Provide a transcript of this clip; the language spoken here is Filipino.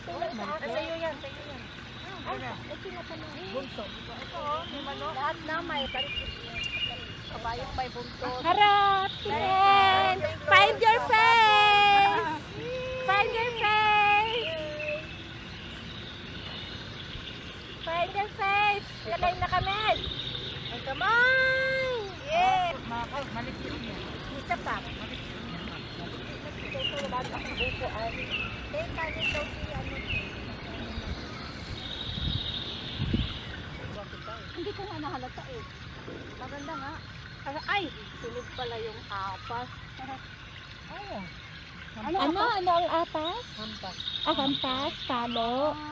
Sa'yo yan, sa'yo yan. Bunso. Ito, may manok. Lahat na may kabayong may buntot. Harap! Tingin! Find your face! Find your face! Find your face! Lagay na kami! Ay, kamay! Yeah! Malit yun yan. Isa pa. Ito, lahat ang bukuan. Eh, kanin daw siya. Hindi ko nga nahalata eh. Maganda nga. Ay! Sunod pala yung apas. Oo. Ano ang apas? Hampas. Ah, hampas? Talo?